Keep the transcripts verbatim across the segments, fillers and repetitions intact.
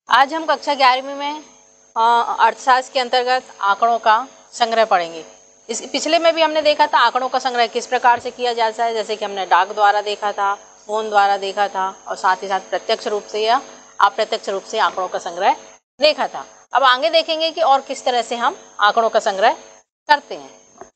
आज हम कक्षा ग्यारहवीं में अर्थशास्त्र के अंतर्गत आंकड़ों का संग्रह पढ़ेंगे। इस पिछले में भी हमने देखा था आंकड़ों का संग्रह किस प्रकार से किया जाता है, जैसे कि हमने डाक द्वारा देखा था, फोन द्वारा देखा था और साथ ही साथ प्रत्यक्ष रूप से या अप्रत्यक्ष रूप से आंकड़ों का संग्रह देखा था। अब आगे देखेंगे कि और किस तरह से हम आंकड़ों का संग्रह करते हैं।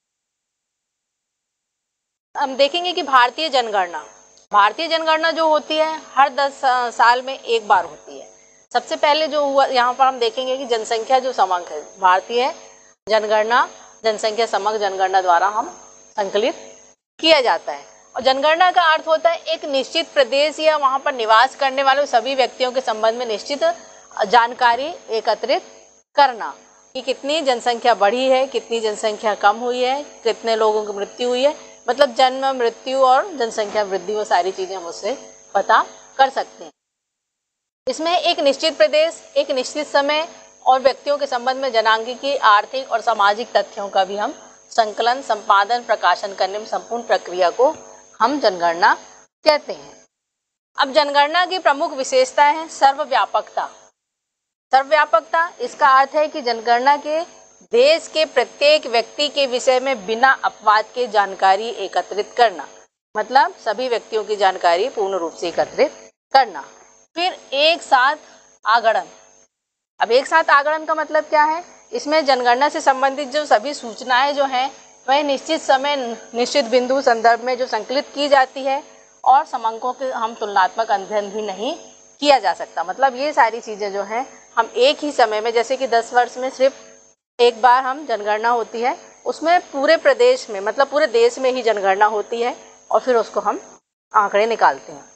हम देखेंगे कि भारतीय जनगणना भारतीय जनगणना जो होती है हर दस साल में एक बार होती है। सबसे पहले जो हुआ यहाँ पर हम देखेंगे कि जनसंख्या जो समंक है, भारतीय जनगणना जनसंख्या समग्र जनगणना द्वारा हम संकलित किया जाता है। और जनगणना का अर्थ होता है एक निश्चित प्रदेश या वहाँ पर निवास करने वाले सभी व्यक्तियों के संबंध में निश्चित जानकारी एकत्रित करना कि कितनी जनसंख्या बढ़ी है, कितनी जनसंख्या कम हुई है, कितने लोगों की मृत्यु हुई है, मतलब जन्म मृत्यु और जनसंख्या वृद्धि, वो सारी चीज़ें हम उससे पता कर सकते हैं। इसमें एक निश्चित प्रदेश, एक निश्चित समय और व्यक्तियों के संबंध में जनांगीकी, आर्थिक और सामाजिक तथ्यों का भी हम संकलन, संपादन, प्रकाशन करने में संपूर्ण प्रक्रिया को हम जनगणना कहते हैं। अब जनगणना की प्रमुख विशेषता है सर्वव्यापकता। सर्वव्यापकता इसका अर्थ है कि जनगणना के देश के प्रत्येक व्यक्ति के विषय में बिना अपवाद के जानकारी एकत्रित करना, मतलब सभी व्यक्तियों की जानकारी पूर्ण रूप से एकत्रित करना। फिर एक साथ आगणन। अब एक साथ आगणन का मतलब क्या है? इसमें जनगणना से संबंधित जो सभी सूचनाएं जो हैं वह निश्चित समय निश्चित बिंदु संदर्भ में जो संकलित की जाती है और समंकों के हम तुलनात्मक अध्ययन भी नहीं किया जा सकता। मतलब ये सारी चीज़ें जो हैं हम एक ही समय में, जैसे कि दस वर्ष में सिर्फ एक बार हम जनगणना होती है, उसमें पूरे प्रदेश में मतलब पूरे देश में ही जनगणना होती है और फिर उसको हम आंकड़े निकालते हैं।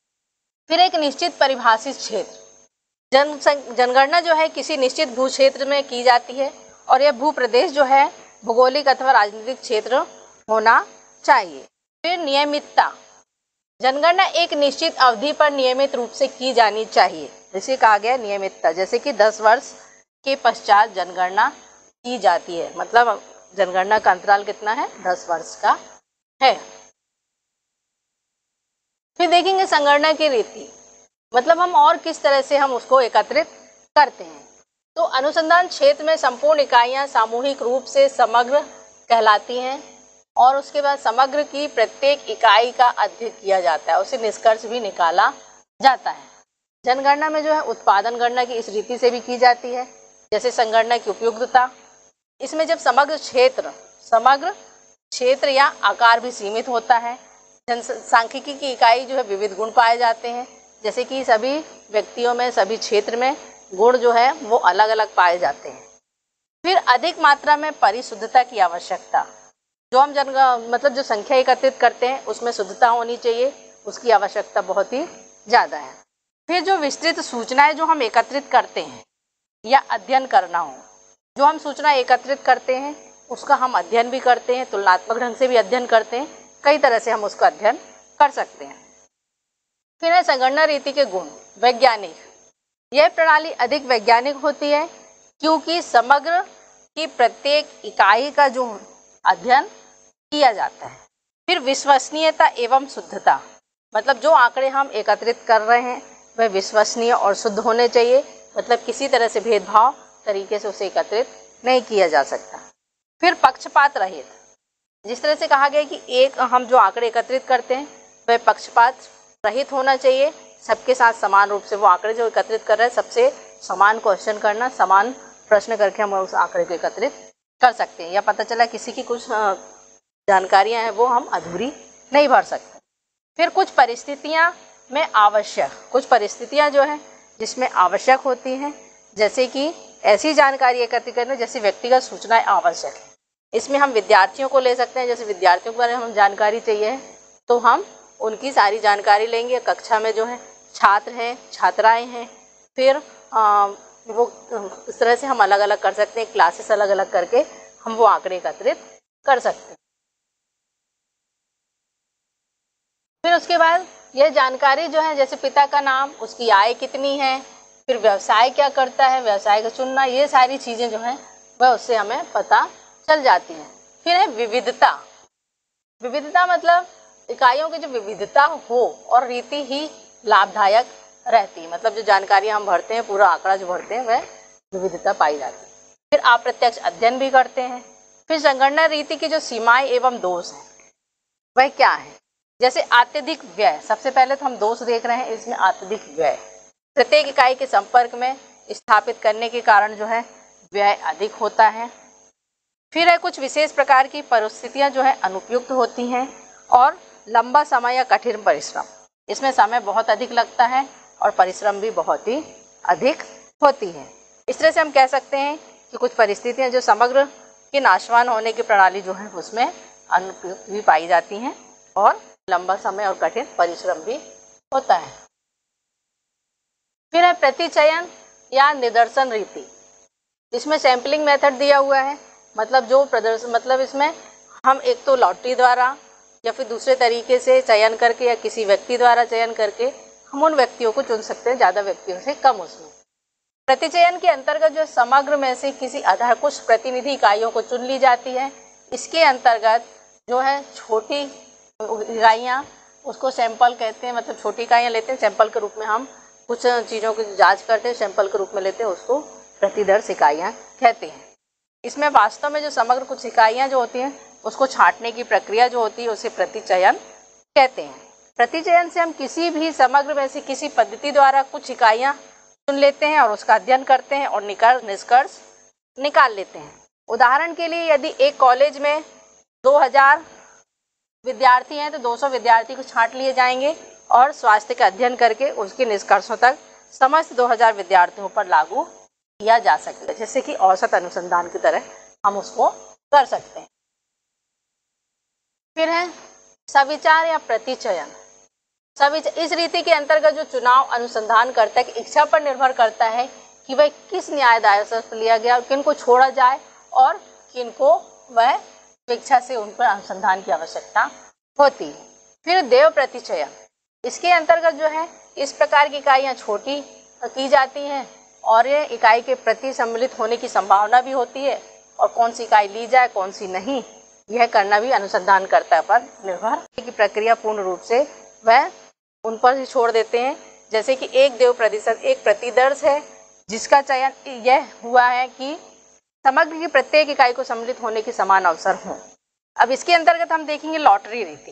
फिर एक निश्चित परिभाषित क्षेत्र। जन जनगणना जो है किसी निश्चित भू क्षेत्र में की जाती है और यह भू प्रदेश जो है भौगोलिक अथवा राजनीतिक क्षेत्र होना चाहिए। फिर नियमितता। जनगणना एक निश्चित अवधि पर नियमित रूप से की जानी चाहिए, जिसे कहा गया नियमितता। जैसे कि दस वर्ष के पश्चात जनगणना की जाती है, मतलब जनगणना का अंतराल कितना है? दस वर्ष का है। फिर देखेंगे संगणना की रीति, मतलब हम और किस तरह से हम उसको एकत्रित करते हैं। तो अनुसंधान क्षेत्र में संपूर्ण इकाइयां सामूहिक रूप से समग्र कहलाती हैं और उसके बाद समग्र की प्रत्येक इकाई का अध्ययन किया जाता है, उसे निष्कर्ष भी निकाला जाता है। जनगणना में जो है उत्पादन गणना की इस रीति से भी की जाती है, जैसे संगणना की उपयुक्तता। इसमें जब समग्र क्षेत्र समग्र क्षेत्र या आकार भी सीमित होता है। जनसांख्यिकी की इकाई जो है विविध गुण पाए जाते हैं, जैसे कि सभी व्यक्तियों में सभी क्षेत्र में गुण जो है वो अलग अलग पाए जाते हैं। फिर अधिक मात्रा में परिशुद्धता की आवश्यकता। जो हम जन मतलब जो संख्या एकत्रित करते हैं उसमें शुद्धता होनी चाहिए, उसकी आवश्यकता बहुत ही ज़्यादा है। फिर जो विस्तृत सूचनाएं जो हम एकत्रित करते हैं या अध्ययन करना हो, जो हम सूचना एकत्रित करते हैं उसका हम अध्ययन भी करते हैं, तुलनात्मक ढंग से भी अध्ययन करते हैं, कई तरह से हम उसका अध्ययन कर सकते हैं। फिर है संगणना रीति के गुण। वैज्ञानिक, यह प्रणाली अधिक वैज्ञानिक होती है क्योंकि समग्र की प्रत्येक इकाई का जो अध्ययन किया जाता है। फिर विश्वसनीयता एवं शुद्धता, मतलब जो आंकड़े हम एकत्रित कर रहे हैं वह विश्वसनीय और शुद्ध होने चाहिए, मतलब किसी तरह से भेदभाव तरीके से उसे एकत्रित नहीं किया जा सकता। फिर पक्षपात रहित, जिस तरह से कहा गया कि एक हम जो आंकड़े एकत्रित करते हैं वह पक्षपात रहित होना चाहिए, सबके साथ समान रूप से वो आंकड़े जो एकत्रित कर रहे हैं सबसे समान क्वेश्चन करना, समान प्रश्न करके हम उस आंकड़े को एकत्रित कर सकते हैं, या पता चला किसी की कुछ जानकारियां हैं वो हम अधूरी नहीं भर सकते। फिर कुछ परिस्थितियां में आवश्यक, कुछ परिस्थितियां जो हैं जिसमें आवश्यक होती हैं, जैसे कि ऐसी जानकारी एकत्रित करना जैसे व्यक्तिगत सूचनाएं आवश्यक है। इसमें हम विद्यार्थियों को ले सकते हैं, जैसे विद्यार्थियों के बारे में हम जानकारी चाहिए है तो हम उनकी सारी जानकारी लेंगे। कक्षा में जो है छात्र हैं, छात्राएं हैं, फिर आ, वो इस तरह से हम अलग अलग कर सकते हैं, क्लासेस अलग अलग करके हम वो आंकड़े एकत्रित कर सकते हैं। फिर उसके बाद यह जानकारी जो है जैसे पिता का नाम, उसकी आय कितनी है, फिर व्यवसाय क्या करता है, व्यवसाय का चुनना, ये सारी चीज़ें जो हैं वह उससे हमें पता चल जाती हैं। फिर है विविधता। विविधता मतलब इकाइयों की जो विविधता हो और रीति ही लाभदायक रहती है, मतलब जो जानकारी हम भरते हैं, पूरा आंकड़ा जो भरते हैं वह विविधता पाई जाती है। फिर अप्रत्यक्ष अध्ययन भी करते हैं। फिर संगणना रीति की जो सीमाएं एवं दोष हैं वह क्या है, जैसे अत्यधिक व्यय। सबसे पहले तो हम दोष देख रहे हैं इसमें, अत्यधिक व्यय। प्रत्येक इकाई के संपर्क में स्थापित करने के कारण जो है व्यय अधिक होता है। फिर है कुछ विशेष प्रकार की परिस्थितियां जो है अनुपयुक्त होती हैं, और लंबा समय या कठिन परिश्रम, इसमें समय बहुत अधिक लगता है और परिश्रम भी बहुत ही अधिक होती है। इस तरह से हम कह सकते हैं कि कुछ परिस्थितियां जो समग्र के नाशवान होने की प्रणाली जो है उसमें अनुपयुक्त भी पाई जाती हैं, और लंबा समय और कठिन परिश्रम भी होता है। फिर है प्रतिचयन या निदर्शन रीति, इसमें सैंपलिंग मेथड दिया हुआ है, मतलब जो प्रदर्शन, मतलब इसमें हम एक तो लॉटरी द्वारा या फिर दूसरे तरीके से चयन करके या किसी व्यक्ति द्वारा चयन करके हम उन व्यक्तियों को चुन सकते हैं, ज़्यादा व्यक्तियों से कम उसमें। प्रतिचयन के अंतर्गत जो समग्र में से किसी आधार कुछ प्रतिनिधि इकाइयों को चुन ली जाती है। इसके अंतर्गत जो है छोटी इकाइयाँ, उसको सैंपल कहते हैं, मतलब छोटी इकाइयाँ लेते हैं, सैंपल के रूप में हम कुछ चीज़ों की जांच करते हैं, सैंपल के रूप में लेते हैं, उसको प्रतिदर्श इकाइयाँ कहते हैं। इसमें वास्तव में जो समग्र कुछ इकाइयाँ जो होती हैं उसको छांटने की प्रक्रिया जो होती है उसे प्रतिचयन कहते हैं। प्रतिचयन से हम किसी भी समग्र में से किसी पद्धति द्वारा कुछ इकाइयाँ चुन लेते हैं और उसका अध्ययन करते हैं और निकाल निष्कर्ष निकाल लेते हैं। उदाहरण के लिए यदि एक कॉलेज में दो हज़ार विद्यार्थी हैं तो दो सौ विद्यार्थी को छांट लिए जाएंगे और स्वास्थ्य का अध्ययन करके उसके निष्कर्षों तक समस्त दो हज़ार विद्यार्थियों पर लागू किया जा सकता है, जैसे कि औसत अनुसंधान की तरह हम उसको कर सकते हैं। फिर है सविचार या प्रतिचयन। सविचार इस रीति के अंतर्गत जो चुनाव अनुसंधान करता है कि इच्छा पर निर्भर करता है कि वह किस न्याय दायरे से लिया गया, किन को छोड़ा जाए और किन को वह स्वेच्छा से उन पर अनुसंधान की आवश्यकता होती है। फिर देव प्रतिचयन, इसके अंतर्गत जो है इस प्रकार की इकाइयाँ छोटी की जाती हैं और ये इकाई के प्रति सम्मिलित होने की संभावना भी होती है, और कौन सी इकाई ली जाए कौन सी नहीं, यह करना भी अनुसंधानकर्ता पर निर्भर की प्रक्रिया पूर्ण रूप से वह उन पर ही छोड़ देते हैं। जैसे कि एक देव प्रतिशत एक प्रतिदर्श है जिसका चयन यह हुआ है कि समग्र की प्रत्येक इकाई को सम्मिलित होने की समान अवसर हों। अब इसके अंतर्गत हम देखेंगे लॉटरी रीति।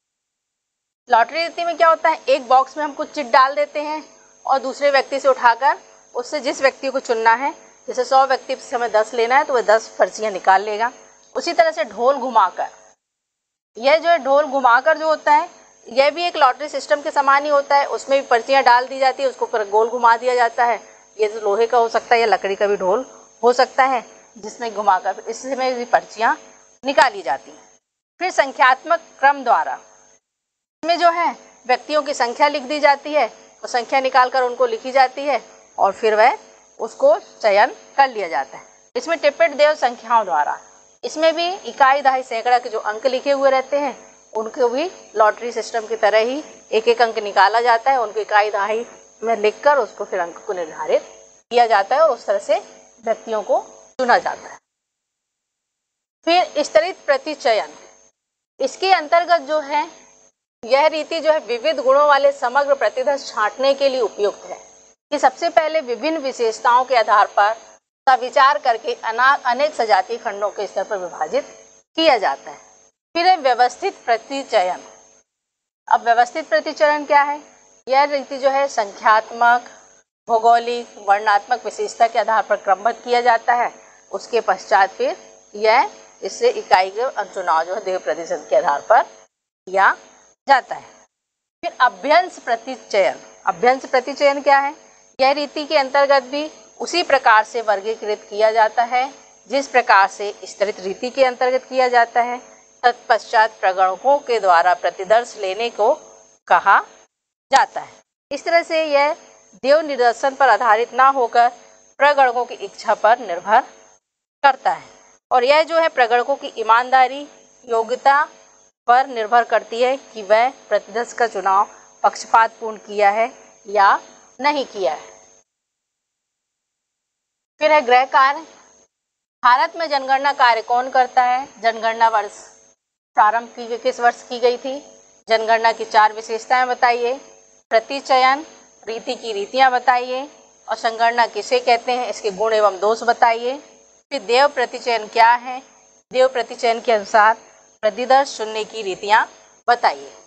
लॉटरी रीति में क्या होता है, एक बॉक्स में हम कुछ चिट डाल देते हैं और दूसरे व्यक्ति से उठाकर उससे जिस व्यक्ति को चुनना है, जैसे सौ व्यक्ति से हमें दस लेना है तो वह दस पर्चियाँ निकाल लेगा। उसी तरह से ढोल घुमाकर, यह जो है ढोल घुमाकर जो होता है यह भी एक लॉटरी सिस्टम के समान ही होता है। उसमें भी पर्चियाँ डाल दी जाती है, उसको पर गोल घुमा दिया जाता है। ये तो लोहे का हो सकता है या लकड़ी का भी ढोल हो सकता है जिसमें घुमाकर इसमें भी पर्चियाँ निकाली जाती हैं। फिर संख्यात्मक क्रम द्वारा, इसमें जो है व्यक्तियों की संख्या लिख दी जाती है और संख्या निकाल कर उनको लिखी जाती है और फिर वह उसको चयन कर लिया जाता है। इसमें टिप्पण देव संख्याओं द्वारा, इसमें भी इकाई दहाई सैकड़ा के जो अंक लिखे हुए रहते हैं उनको भी लॉटरी सिस्टम की तरह ही एक एक अंक निकाला जाता है, उनको इकाई दहाई में लिखकर उसको फिर अंक को निर्धारित किया जाता है और उस तरह से व्यक्तियों को चुना जाता है। फिर स्तरित प्रतिचयन, इसके अंतर्गत जो है यह रीति जो है विविध गुणों वाले समग्र प्रतिदर्श छांटने के लिए उपयुक्त है कि सबसे पहले विभिन्न विशेषताओं के आधार पर सविचार करके अनेक सजातीय खंडों के स्तर पर विभाजित किया जाता है। फिर है व्यवस्थित प्रतिचयन। अब व्यवस्थित प्रतिचयन क्या है, यह रीति जो है संख्यात्मक, भौगोलिक, वर्णात्मक विशेषता के आधार पर क्रमबद्ध किया जाता है। उसके पश्चात फिर यह इससे इकाई के चुनाव जो है देव प्रतिशत के आधार पर किया जाता है। फिर अभ्यंश प्रतिचयन। अभ्यंश प्रतिचयन क्या है, यह रीति के अंतर्गत भी उसी प्रकार से वर्गीकृत किया जाता है जिस प्रकार से स्तरित रीति के अंतर्गत किया जाता है। तत्पश्चात प्रगणकों के द्वारा प्रतिदर्श लेने को कहा जाता है। इस तरह से यह देव निदर्शन पर आधारित ना होकर प्रगणकों की इच्छा पर निर्भर करता है और यह जो है प्रगणकों की ईमानदारी, योग्यता पर निर्भर करती है कि वह प्रतिदर्श का चुनाव पक्षपातपूर्ण किया है या नहीं किया है। फिर है गृह कार्य। भारत में जनगणना कार्य कौन करता है? जनगणना वर्ष प्रारंभ की किस वर्ष की गई थी? जनगणना की चार विशेषताएं बताइए। प्रतिचयन, रीति की रीतियाँ बताइए और संगणना किसे कहते हैं, इसके गुण एवं दोष बताइए। फिर देव प्रतिचयन क्या है, देव प्रतिचयन के अनुसार प्रतिदर्श चुनने की रीतियाँ बताइए।